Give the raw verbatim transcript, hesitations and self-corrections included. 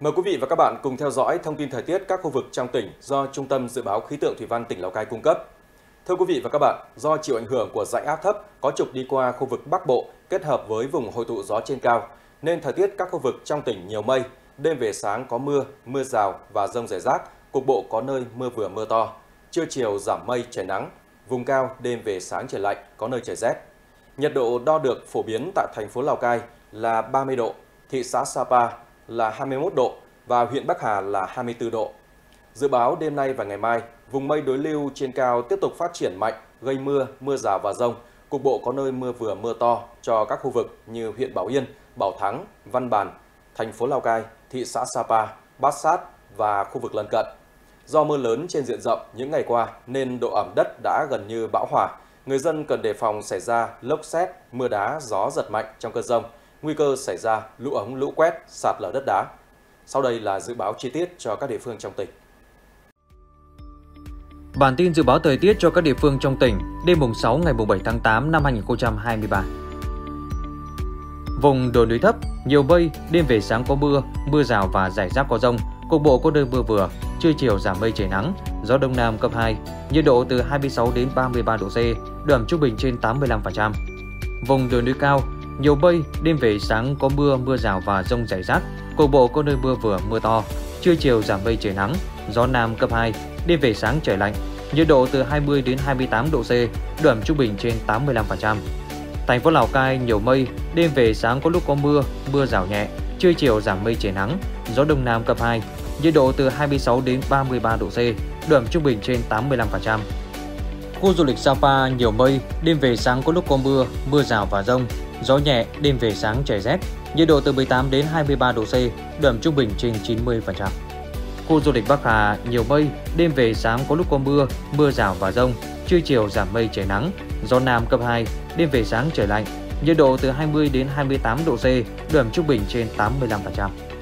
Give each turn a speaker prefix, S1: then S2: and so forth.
S1: Mời quý vị và các bạn cùng theo dõi thông tin thời tiết các khu vực trong tỉnh do Trung tâm Dự báo Khí tượng Thủy văn tỉnh Lào Cai cung cấp. Thưa quý vị và các bạn, do chịu ảnh hưởng của rãnh áp thấp có trục đi qua khu vực Bắc Bộ kết hợp với vùng hội tụ gió trên cao, nên thời tiết các khu vực trong tỉnh nhiều mây, đêm về sáng có mưa, mưa rào và dông rải rác, cục bộ có nơi mưa vừa mưa to, trưa chiều giảm mây trời nắng, vùng cao đêm về sáng trời lạnh, có nơi trời rét. Nhiệt độ đo được phổ biến tại thành phố Lào Cai là ba mươi độ, thị xã Sapa là hai mươi mốt độ và huyện Bắc Hà là hai mươi tư độ. Dự báo đêm nay và ngày mai, vùng mây đối lưu trên cao tiếp tục phát triển mạnh, gây mưa, mưa rào và dông. Cục bộ có nơi mưa vừa mưa to cho các khu vực như huyện Bảo Yên, Bảo Thắng, Văn Bàn, thành phố Lào Cai, thị xã Sapa, Bát Sát và khu vực lân cận. Do mưa lớn trên diện rộng những ngày qua nên độ ẩm đất đã gần như bão hòa. Người dân cần đề phòng xảy ra lốc sét, mưa đá, gió giật mạnh trong cơn dông, nguy cơ xảy ra lũ ống, lũ quét, sạt lở đất đá. Sau đây là dự báo chi tiết cho các địa phương trong tỉnh.
S2: Bản tin dự báo thời tiết cho các địa phương trong tỉnh đêm mùng sáu ngày mùng bảy tháng tám năm hai nghìn không trăm hai mươi ba. Vùng đồi núi thấp, nhiều mây, đêm về sáng có mưa, mưa rào và rải rác có dông, cục bộ có nơi mưa vừa, trưa chiều giảm mây trời nắng, gió đông nam cấp hai, nhiệt độ từ hai mươi sáu đến ba mươi ba độ C, độ ẩm trung bình trên tám mươi lăm phần trăm. Vùng đồi núi cao, nhiều mây, đêm về sáng có mưa, mưa rào và dông rải rác, cục bộ có nơi mưa vừa, mưa to, trưa chiều giảm mây trời nắng, gió nam cấp hai, đêm về sáng trời lạnh, nhiệt độ từ hai mươi đến hai mươi tám độ C, độ ẩm trung bình trên tám mươi lăm phần trăm. Thành phố Lào Cai nhiều mây, đêm về sáng có lúc có mưa, mưa rào nhẹ, trưa chiều giảm mây trời nắng, gió đông nam cấp hai, nhiệt độ từ hai mươi sáu đến ba mươi ba độ C, độ ẩm trung bình trên tám mươi lăm phần trăm. Khu du lịch Sapa nhiều mây, đêm về sáng có lúc có mưa, mưa rào và dông, gió nhẹ, đêm về sáng trời rét, nhiệt độ từ mười tám đến hai mươi ba độ C, độ ẩm trung bình trên chín mươi phần trăm. Khu du lịch Bắc Hà nhiều mây, đêm về sáng có lúc có mưa, mưa rào và dông, trưa chiều giảm mây trời nắng, gió nam cấp hai, đêm về sáng trời lạnh, nhiệt độ từ hai mươi đến hai mươi tám độ C, độ ẩm trung bình trên tám mươi lăm phần trăm.